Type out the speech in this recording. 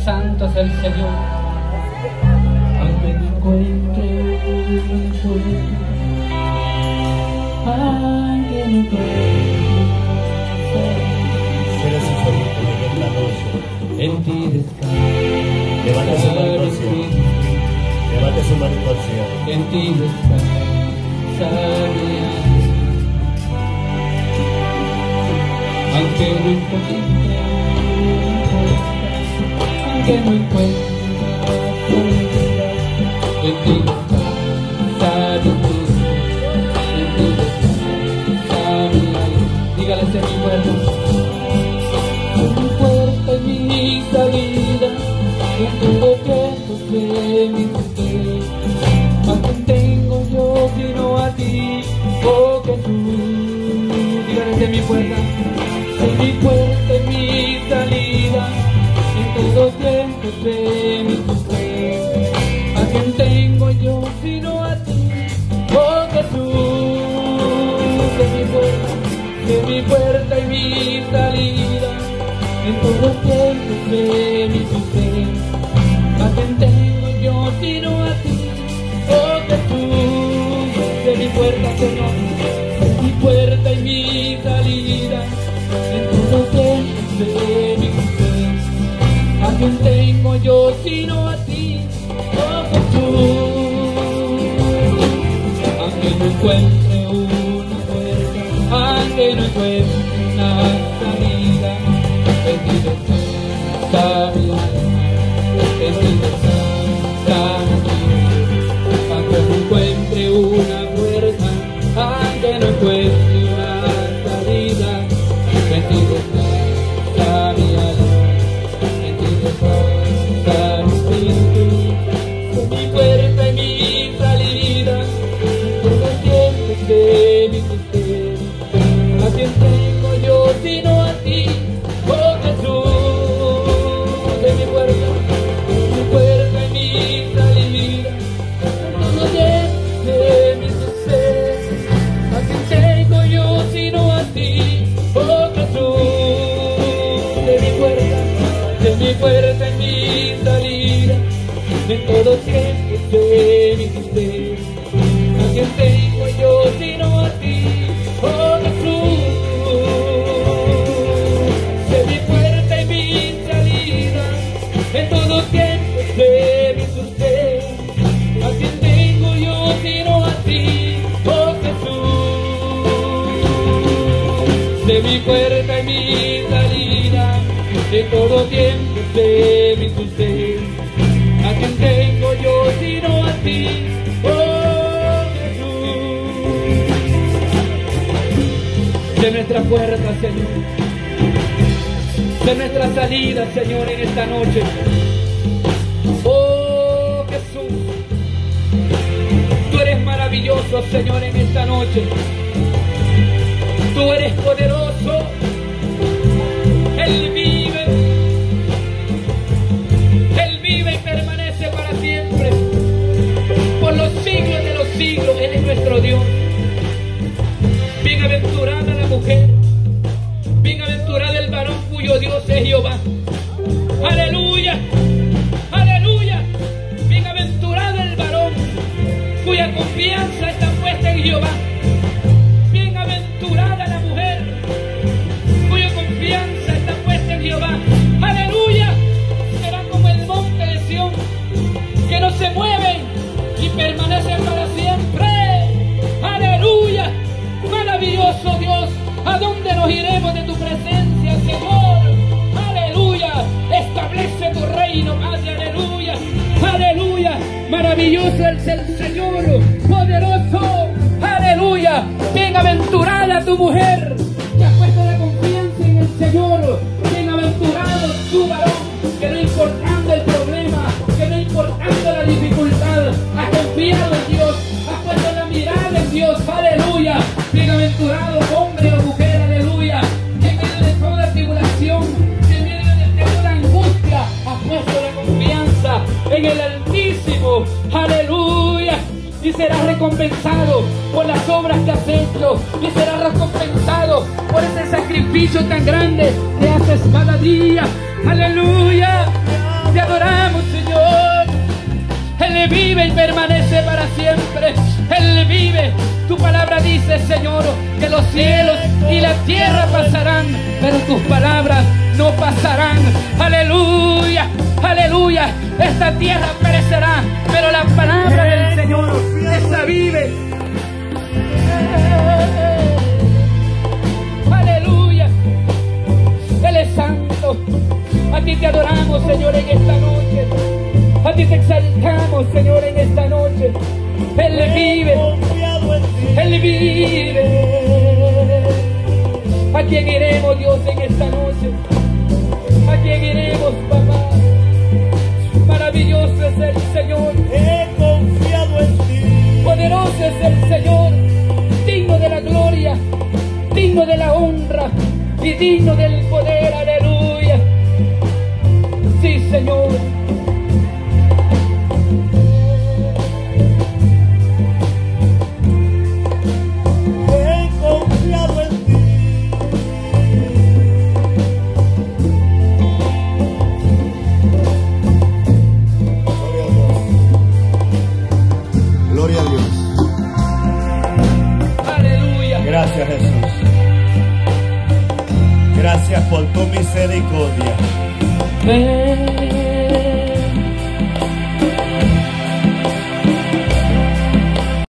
santo es el Señor. Aunque no encuentre un solo, aunque no encuentre. Cierra sus ojitos en esta noche. En ti descanso. Levante su manito al cielo. Levante su manito al cielo. En ti descansa mi alma. Aunque no encuentre, aunque no encuentre, en ti descansa mi alma. En ti descansa mi alma. Dígale a mi puerta. Mi puerta y mi salida, en todo tiempo sé mi sustento. ¿A quién tengo yo sino a ti, oh Jesús? Dígale de mi puerta, sé mi puerta y mi salida, en todo tiempo sé mi sustento. ¿A quién tengo yo sino a ti, oh Jesús? Sé mi puerta y mi salida, en todo tiempo sé mi sustento. ¿A quién tengo yo sino a ti, oh Jesús? De mi puerta, Señor, de mi puerta y mi salida, en todo tiempo sé mi sustento. ¿A quién tengo yo sino a ti, oh Jesús? Aunque no encuentre una puerta, aunque no encuentre una salida, en ti descansa mi alma, en ti descansa mi alma. Aunque no encuentre una puerta, aunque no encuentre una salida, en ti descansa mi alma, en ti descansa mi espíritu. Sé mi puerta y mi salida, en todo tiempo sé mi sustento. ¿A quién tengo yo sino a ti, oh Jesús? De mi puerta y mi salida, no sé mi suceso. ¿A quién tengo yo sino a ti, oh Jesús? De mi puerta y mi salida, en todo tiempo sé mi sustento. ¿A quién tengo yo sino a ti, oh Jesús? Sé mi puerta y mi salida, en todo tiempo sé mi sustento. ¿A quién tengo yo sino a ti, oh Jesús? Sé mi puerta y mi salida, en todo tiempo sé mi sustento. ¿A quién tengo yo sino a ti, oh Jesús? De nuestra puerta, Señor, de nuestra salida, Señor, en esta noche. Oh Jesús, tú eres maravilloso, Señor, en esta noche. Tú eres poderoso. Él vive y permanece para siempre, por los siglos de los siglos. Él es nuestro Dios. Bienaventurada la mujer, bienaventurada el varón cuyo Dios es Jehová. Aleluya, aleluya. Bienaventurado el varón cuya confianza está puesta en Jehová. Bienaventurada la mujer cuya confianza está puesta en Jehová. Aleluya. Será como el monte de Sión, que no se mueven y permanecen para siempre. Aleluya. Maravilloso Dios, ¿a dónde nos iremos de tu presencia, Señor? Aleluya. Establece tu reino, Padre. Aleluya, aleluya. Maravilloso es el Señor, poderoso. Aleluya. Bienaventurada tu mujer que ha puesto la confianza en el Señor. Bienaventurado tu varón, que no importando el problema, que no importando la dificultad, ha confiado en Dios, ha puesto la mirada en Dios. Aleluya. Bienaventurado hombre o mujer, aleluya, que en medio de toda tribulación, que en medio de toda angustia, ha puesto la confianza en el Altísimo. Aleluya. Y serás recompensado por las obras que has hecho, y serás recompensado por ese sacrificio tan grande que haces cada día. Aleluya. Te vive y permanece para siempre. Él vive. Tu palabra dice, Señor, que los cielos y la tierra pasarán, pero tus palabras no pasarán. Aleluya, aleluya. Esta tierra perecerá, pero la palabra del Señor, esa vive. Aleluya. Él es santo. A ti te adoramos, Señor, en esta noche. A ti te exaltamos, Señor, en esta noche. Él vive. Él vive. ¿A quién iremos, Dios, en esta noche? ¿A quién iremos, papá? Maravilloso es el Señor. He confiado en ti. Poderoso es el Señor. Digno de la gloria, digno de la honra y digno del poder. Aleluya. Sí, Señor. He confiado en ti. Gloria a Dios. Gloria a Dios. Aleluya. Gracias, Jesús. Gracias por tu misericordia. Ven.